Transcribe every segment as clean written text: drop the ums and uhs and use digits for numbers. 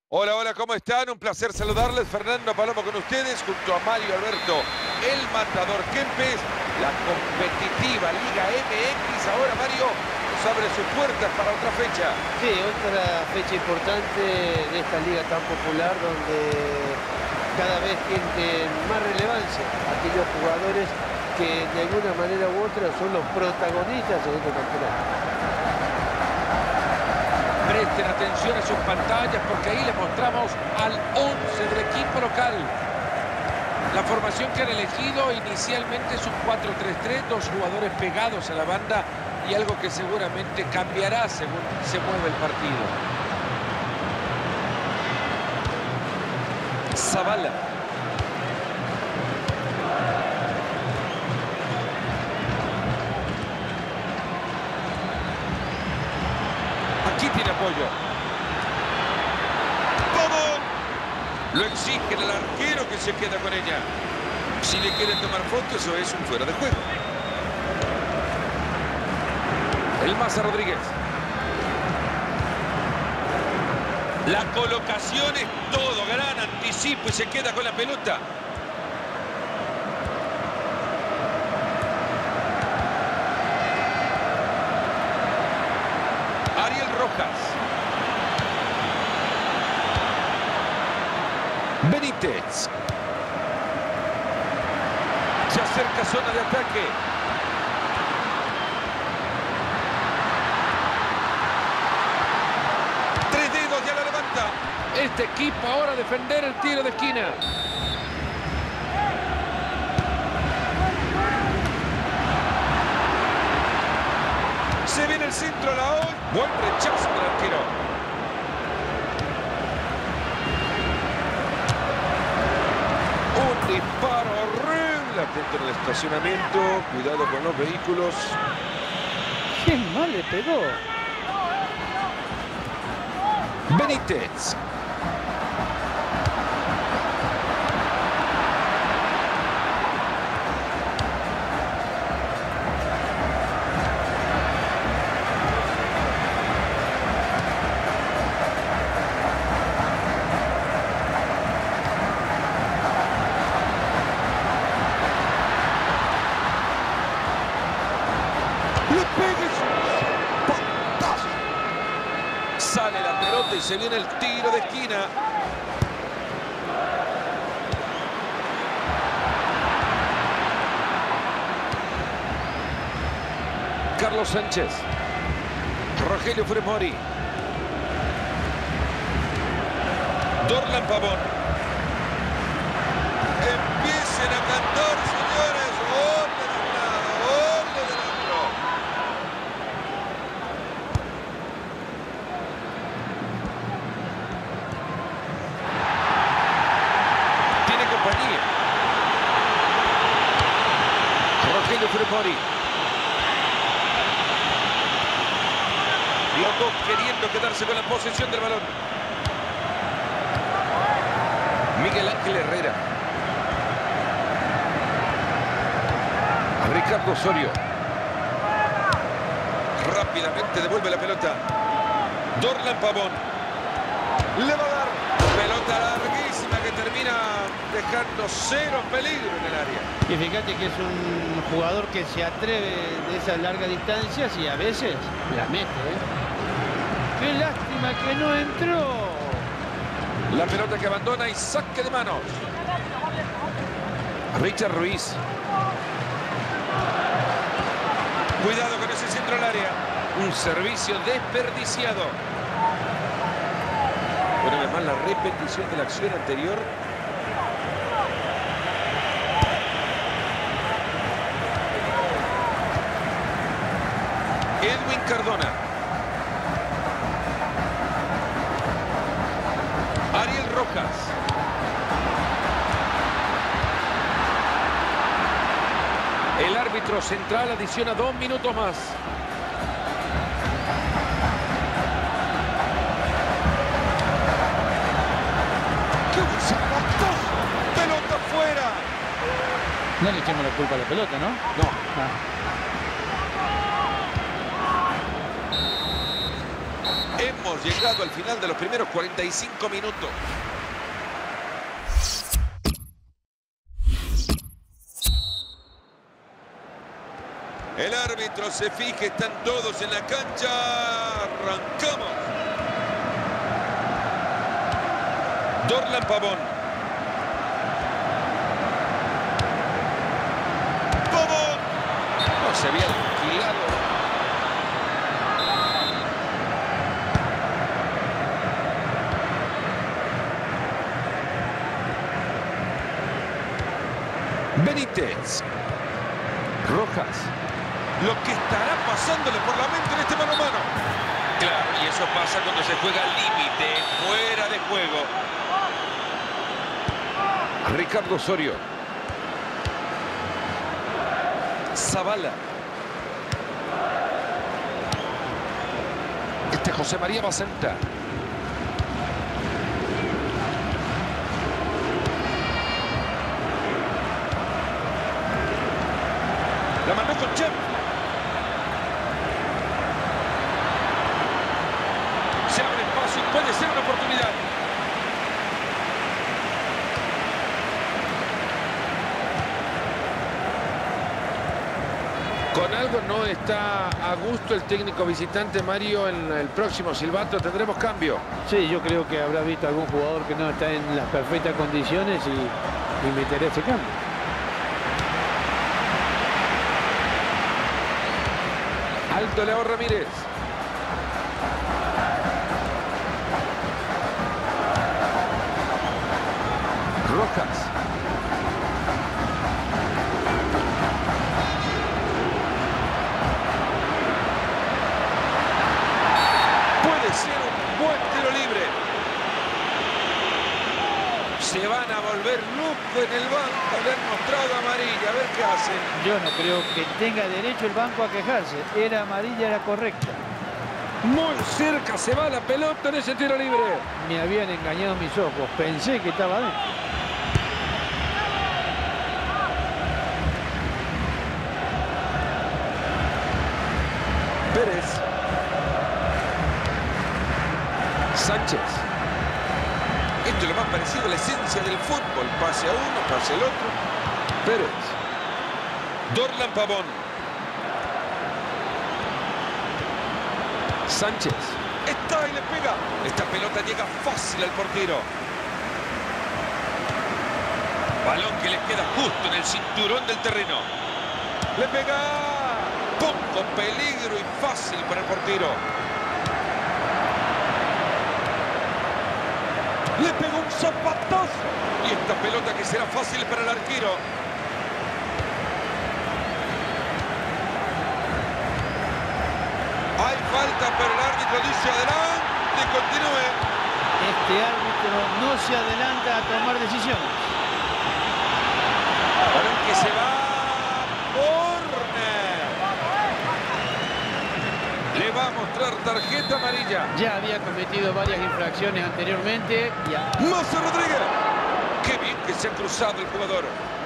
Hola, hola, ¿cómo están? Un placer saludarles. Fernando Palomo con ustedes, junto a Mario Alberto, el matador Kempes, la competitiva Liga MX. Ahora, Mario, nos abre sus puertas para otra fecha. Sí, otra fecha importante de esta liga tan popular donde cada vez tienen más relevancia aquellos jugadores que de alguna manera u otra son los protagonistas en este campeonato. Presten atención a sus pantallas porque ahí les mostramos al 11 del equipo local. La formación que han elegido inicialmente es un 4-3-3, dos jugadores pegados a la banda y algo que seguramente cambiará según se mueve el partido. Zavala. Aquí tiene apoyo. ¡Vamos! Lo exigen al arquero que se queda con ella. Si le quieren tomar fotos, eso es un fuera de juego. El Maza Rodríguez. La colocación es todo. Gran anticipo y se queda con la pelota. Ariel Rojas. Benítez. Se acerca zona de ataque. Tres dedos, ya la levanta. Este equipo ahora a defender el tiro de esquina. Se viene el centro a la hoy. Buen rechazo del arquero. Un disparo horrible. Atento en el estacionamiento. Cuidado con los vehículos. ¡Qué mal le pegó! Benítez. Le pega. ¡Patazo! Sale la pelota y se viene el tiro de esquina. Carlos Sánchez. Rogelio Funes Mori. Dorlan Pavón. Empiecen a cantar, señores. ¡Gol del Atlanta! ¡Gol del Atlanta! Tiene compañía. Rogelio Funes Mori. Los dos queriendo quedarse con la posesión del balón. Miguel Ángel Herrera. A Ricardo Osorio. Rápidamente devuelve la pelota. Dorlan Pavón. Le va a dar. Pelota larguísima que termina dejando cero peligro en el área. Y fíjate que es un jugador que se atreve de esas largas distancias y a veces la mete, ¿eh? ¡Qué lástima que no entró! La pelota que abandona y saque de manos. Richard Ruiz. Cuidado con ese centro al área. Un servicio desperdiciado. Una vez más la repetición de la acción anterior. Edwin Cardona. Ariel Rojas. El árbitro central adiciona 2 minutos más. ¡Qué buen zapatazo! ¡Pelota fuera! No le echemos la culpa a la pelota, ¿no? No. Ah. hemos llegado al final de los primeros 45 minutos. El árbitro se fija, están todos en la cancha. Arrancamos. Dorlan Pavón. Pavón. No se había alquilado. Benítez. Rojas. Lo que estará pasándole por la mente en este mano a mano. Claro, y eso pasa cuando se juega al límite, fuera de juego. Ricardo Osorio. Zavala. José María Basenta. La mandó con Chep. Se abre espacio y puede ser una oportunidad. Con algo no está a gusto el técnico visitante, Mario. En el próximo silbato tendremos cambio. Sí, yo creo que habrá visto algún jugador que no está en las perfectas condiciones y meterá ese cambio. Alto Leo Ramírez. Rojas. Puede ser un buen tiro libre. Se van a volver loco en el banco. Le han mostrado amarilla. A ver qué hacen. Yo no creo que tenga derecho el banco a quejarse. Era amarilla, era correcta. Muy cerca se va la pelota en ese tiro libre. Me habían engañado mis ojos. Pensé que estaba dentro. Pérez. Sánchez. Esto es lo más parecido a la esencia del fútbol. Pase a uno, pase al otro. Pérez. Dorlan Pavón. Sánchez. Está y le pega. Esta pelota llega fácil al portero. Balón que le queda justo en el cinturón del terreno. Le pega. Poco peligro y fácil para el portero. Le pegó un zapatazo. Y esta pelota que será fácil para el arquero. Hay falta, pero el árbitro dice adelante, continúe. Este árbitro no se adelanta a tomar decisiones. Balón que se va. Córner. Le va a mostrar tarjeta amarilla. Ya había cometido varias infracciones anteriormente. Mozo Rodríguez. Qué bien que se ha cruzado el jugador.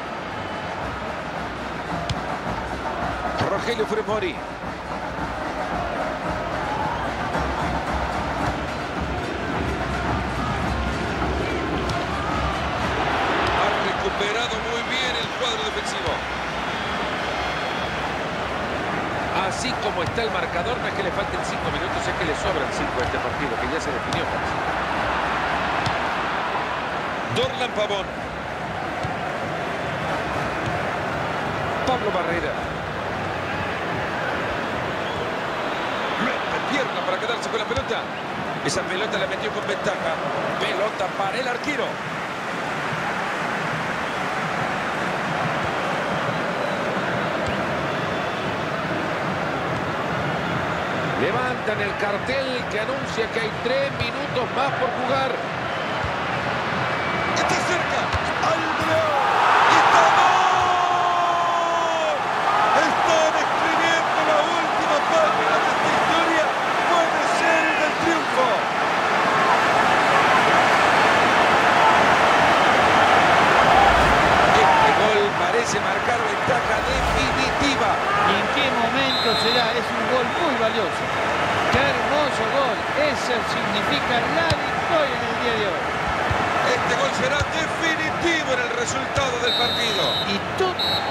Rogelio Fremori. Recuperado muy bien el cuadro defensivo. Así como está el marcador, no es que le falten 5 minutos, es que le sobran 5 a este partido, que ya se definió. Dorlan Pavón. Pablo Barrera. Mete pierna para quedarse con la pelota. Esa pelota la metió con ventaja. Pelota para el arquero. Levantan el cartel que anuncia que hay 3 minutos más por jugar. Está cerca. Álvaro. Y está gol. Están escribiendo la última página de esta historia. Puede ser el del triunfo. Este gol parece marcar ventaja definitiva. ¿Y en qué momento será? Es un gol muy valioso. ¡Qué hermoso gol! Es el resultado del partido. Y